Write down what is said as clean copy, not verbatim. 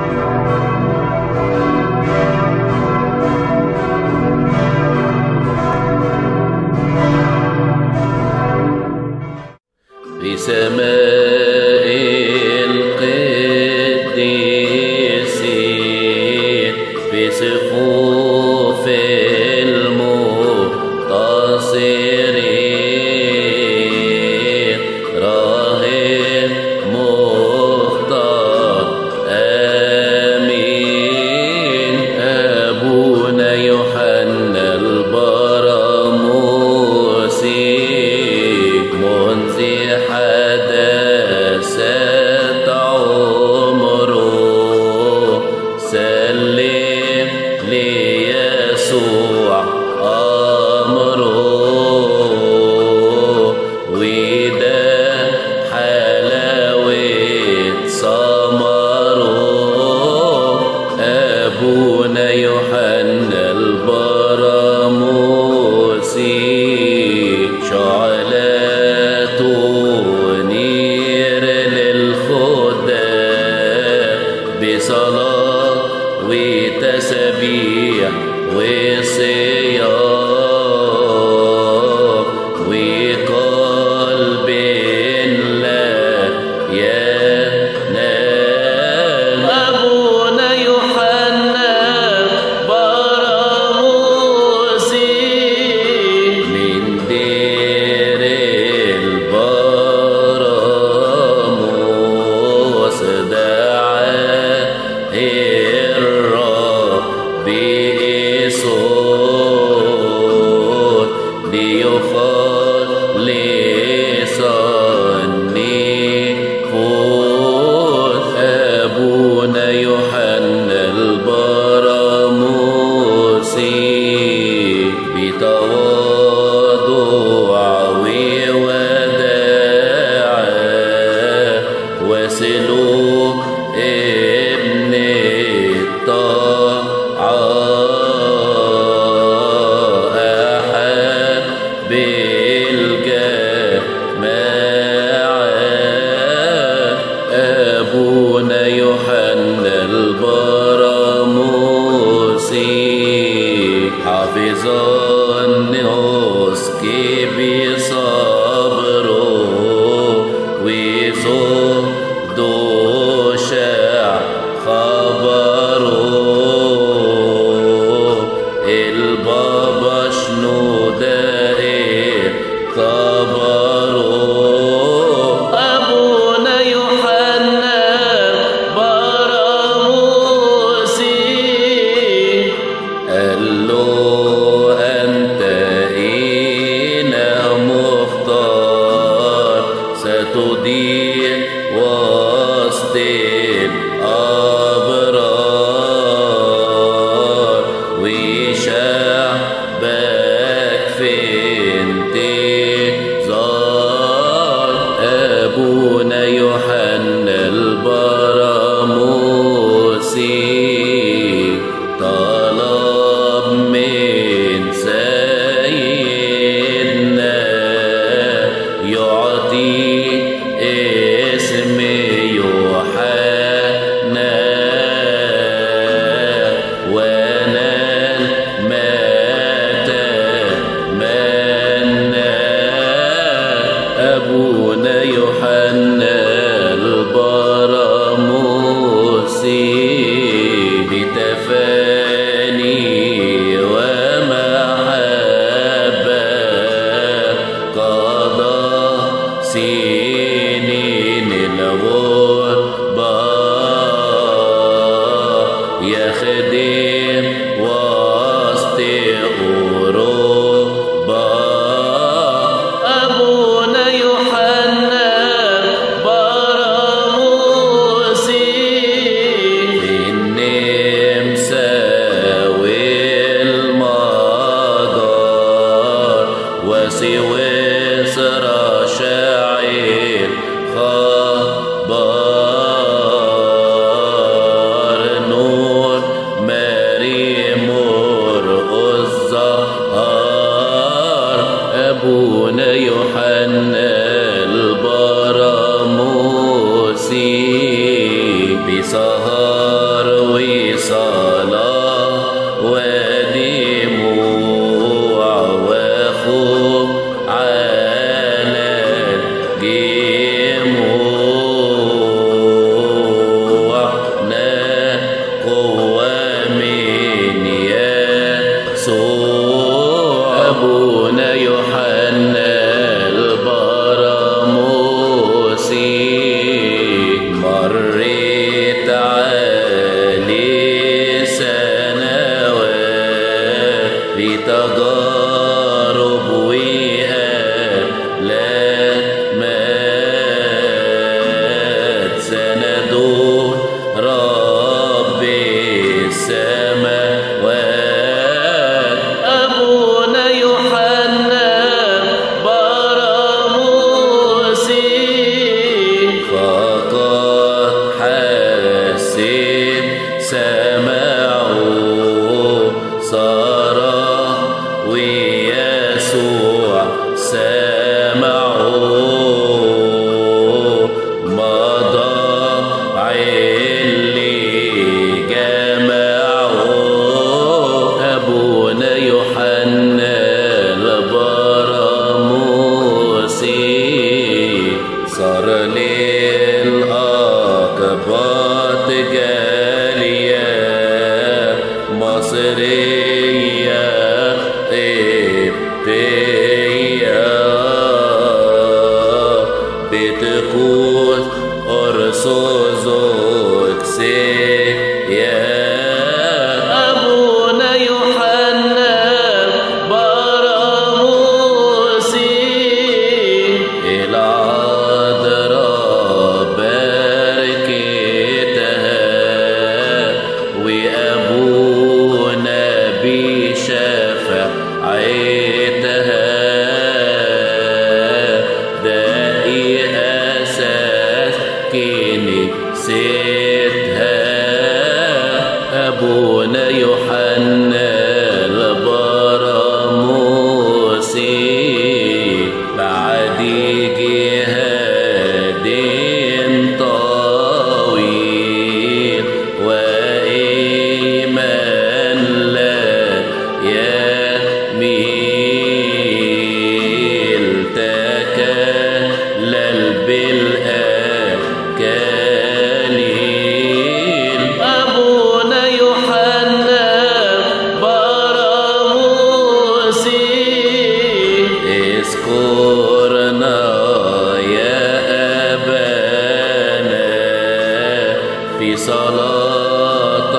بسماء القديسين في صفوف المنتصرين راهب مختار آمين أبونا يوحنا البراموسي منذ حدثت عمره سلم ليسوع أمره وده حلاوة ثمره أبونا يوحنا البراموسي شعلاته نير للخدام بصلاة وتسبيح وصيام وقلب لا ينام أبونا يوحنا براموسي من دير البراموس دعاه الرب بصوت ليخلص النفوس أبونا يوحنا البراموسي بتواضع ووداع وسلوك ابن الطاعة أحب الجماعة أبونا يوحنا البراموسي حافظ النسك بصبره وصد شاع خبره البابا شنودة خبره أبونا يوحنا براموسي قال له أنت إنا مختار ستضيء وسط الأبرار وشعبك في انتظار أبونا يوحنا البراموسي طلب من سيدنا يعطي اسم يوحنا ونال ما تمنى أبونا يوحنا البراموسي بتفاني ومحبة قضى سنين الغربة يخدم وسط أوروبا أبونا يوحنا براموسي في النمسا والمجر وسويسرا شاعر خبر نور مريم مرقص زهر أبونا يوحنا البراموسي بسهر وصلاة ودموع وخوف على الجموع قوة من يسوع. أبونا يوحنا البراموسي مريت عليه سنوات بتجارب وآلامات سندوا رب السماوات. أبونا يوحنا براموسي فقد حسيت سمعه صرخ ويسوع سمعه مضى اللي جمعه. أبونا يوحنا البراموسي صار للأقباط جالية مصرية قبطية بتقول أرثوذكسية. أبونا يوحنا براموسي العذراء باركتها وأبونا بشفاعتها داقي أساس كنيستها. أبونا يوحنا البراموسي بعد جهاد طويل وإيمان لا يميل تكلل بالأكاليل. أبونا يوحنا براموسي اذكرنا يا أبانا في صلاة